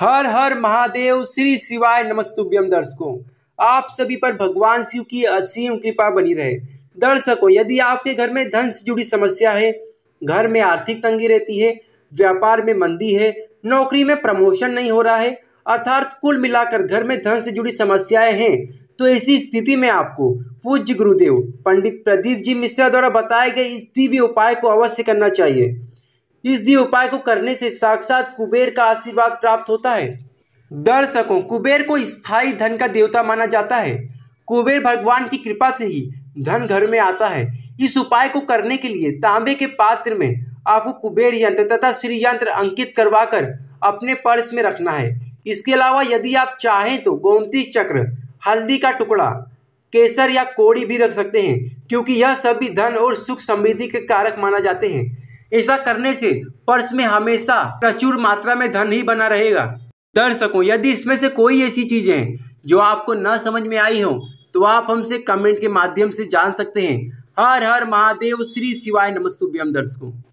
हर हर महादेव, श्री शिवाय नमस्तुभ्यम। दर्शकों, आप सभी पर भगवान शिव की असीम कृपा बनी रहे। दर्शकों, यदि आपके घर में धन से जुड़ी समस्या है, घर में आर्थिक तंगी रहती है, व्यापार में मंदी है, नौकरी में प्रमोशन नहीं हो रहा है, अर्थात कुल मिलाकर घर में धन से जुड़ी समस्याएं हैं, तो ऐसी स्थिति में आपको पूज्य गुरुदेव पंडित प्रदीप जी मिश्रा द्वारा बताए गए इस दिव्य उपाय को अवश्य करना चाहिए। इस दिव्य उपाय को करने से साक्षात कुबेर का आशीर्वाद प्राप्त होता है। दर्शकों, कुबेर को स्थायी धन का देवता माना जाता है। कुबेर भगवान की कृपा से ही धन घर में आता है। इस उपाय को करने के लिए तांबे के पात्र में आपको कुबेर यंत्र तथा श्री यंत्र अंकित करवाकर अपने पर्स में रखना है। इसके अलावा यदि आप चाहें तो गोमती चक्र, हल्दी का टुकड़ा, केसर या कोड़ी भी रख सकते हैं, क्योंकि यह सभी धन और सुख समृद्धि के कारक माना जाते हैं। ऐसा करने से पर्स में हमेशा प्रचुर मात्रा में धन ही बना रहेगा। दर्शकों, यदि इसमें से कोई ऐसी चीजें हैं जो आपको न समझ में आई हो, तो आप हमसे कमेंट के माध्यम से जान सकते हैं। हर हर महादेव, श्री शिवाय नमस्तुभ्यम। दर्शकों।